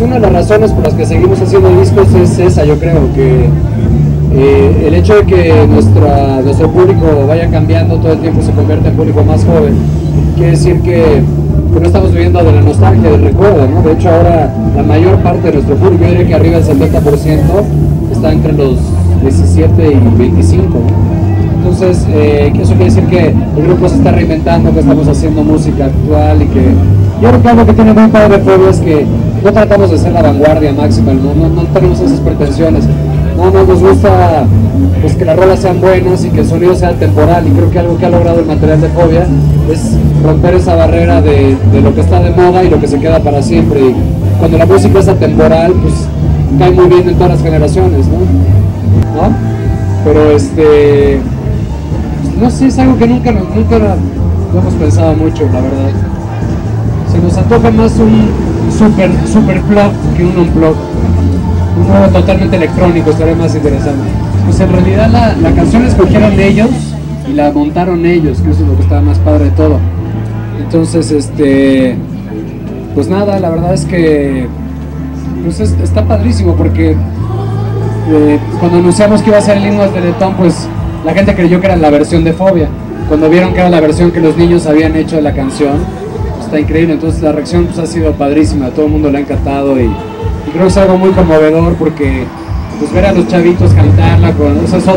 una de las razones por las que seguimos haciendo discos es esa, yo creo, que el hecho de que nuestro público vaya cambiando todo el tiempo, se convierte en público más joven, quiere decir que no estamos viviendo de la nostalgia, del recuerdo, ¿no? De hecho ahora la mayor parte de nuestro público, yo diría que arriba del 70%, está entre los 17 y 25, ¿no? Entonces, eso quiere decir que el grupo se está reinventando, que estamos haciendo música actual y que yo creo que algo que tiene muy padre Fobia es que no tratamos de ser la vanguardia máxima, no tenemos esas pretensiones. No nos gusta pues, que las rolas sean buenas y que el sonido sea temporal, y creo que algo que ha logrado el material de Fobia es romper esa barrera de lo que está de moda y lo que se queda para siempre, y cuando la música es atemporal pues cae muy bien en todas las generaciones, ¿no? Pero no sé, es algo que nunca lo hemos pensado mucho, la verdad. Se nos antoja más un super plug que un unplug. Un juego totalmente electrónico estaría más interesante. Pues en realidad la canción la escogieron ellos y la montaron ellos, que eso es lo que estaba más padre de todo. Entonces, pues nada, la verdad es que pues está padrísimo porque cuando anunciamos que iba a ser el himno del Teletón, pues la gente creyó que era la versión de Fobia. Cuando vieron que era la versión que los niños habían hecho de la canción, pues está increíble. Entonces la reacción pues ha sido padrísima, a todo el mundo le ha encantado y creo que es algo muy conmovedor porque pues ver a los chavitos cantarla esa es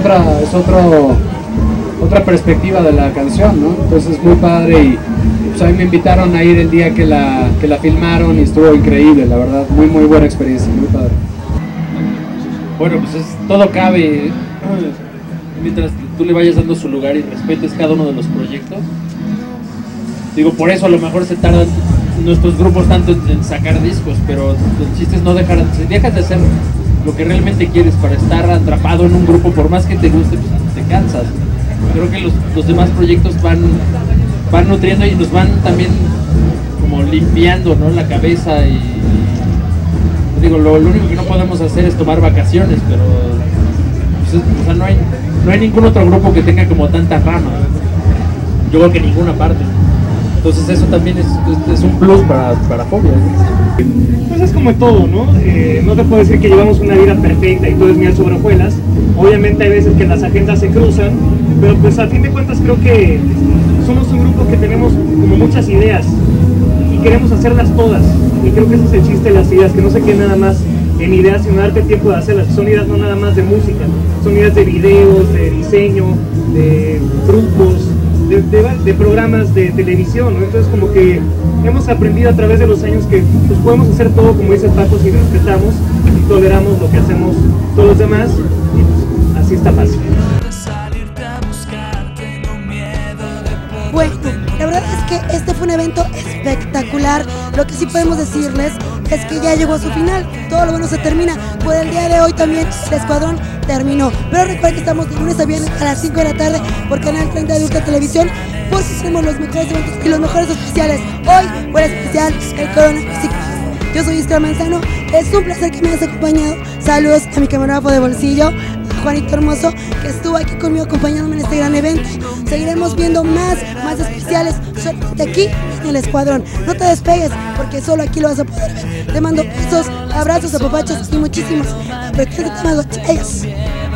otra perspectiva de la canción, ¿no? Entonces es muy padre y pues a mí me invitaron a ir el día que la filmaron y estuvo increíble, la verdad, muy buena experiencia, muy padre. Bueno, pues todo cabe mientras tú le vayas dando su lugar y respetes cada uno de los proyectos. Digo, por eso a lo mejor se tardan nuestros grupos tanto en sacar discos, pero el chiste es no dejar, si dejas de hacer lo que realmente quieres para estar atrapado en un grupo, por más que te guste, pues te cansas. Creo que los demás proyectos van nutriendo y nos van también como limpiando, ¿no?, la cabeza y digo, lo único que no podemos hacer es tomar vacaciones, pero pues, o sea, no hay ningún otro grupo que tenga como tanta rama. Yo creo que ninguna parte. Entonces eso también es un plus para Fobia, ¿no? Pues es como todo, ¿no? No te puedo decir que llevamos una vida perfecta y todo es miel sobre hojuelas. Obviamente hay veces que las agendas se cruzan, pero pues a fin de cuentas creo que somos un grupo que tenemos como muchas ideas y queremos hacerlas todas. Y creo que ese es el chiste de las ideas, que no se queden nada más en ideas, sino darte tiempo de hacerlas. Son ideas no nada más de música, son ideas de videos, de diseño, de grupos, de programas de televisión, ¿no? Entonces como que hemos aprendido a través de los años que pues, podemos hacer todo, como dice Paco, si respetamos y toleramos lo que hacemos todos los demás, y pues, así está fácil. Bueno, la verdad es que este fue un evento espectacular. Lo que sí podemos decirles es que ya llegó a su final. Todo lo bueno se termina. Por el día de hoy también el escuadrón terminó. Pero recuerden que estamos de lunes a viernes a las 5 de la tarde por Canal 30 de Ultra Televisión, porque tenemos los mejores eventos y los mejores especiales. Hoy, por especial, el Corona Music Fest. Yo soy Iskra Manzano. Es un placer que me hayas acompañado. Saludos a mi camarógrafo de bolsillo, Juanito Hermoso, que estuvo aquí conmigo acompañándome en este gran evento. Seguiremos viendo más especiales solamente aquí en el escuadrón. No te despegues, porque solo aquí lo vas a poder ver. Te mando besos, abrazos, apapachos y muchísimos. Pero que te mando, chayas.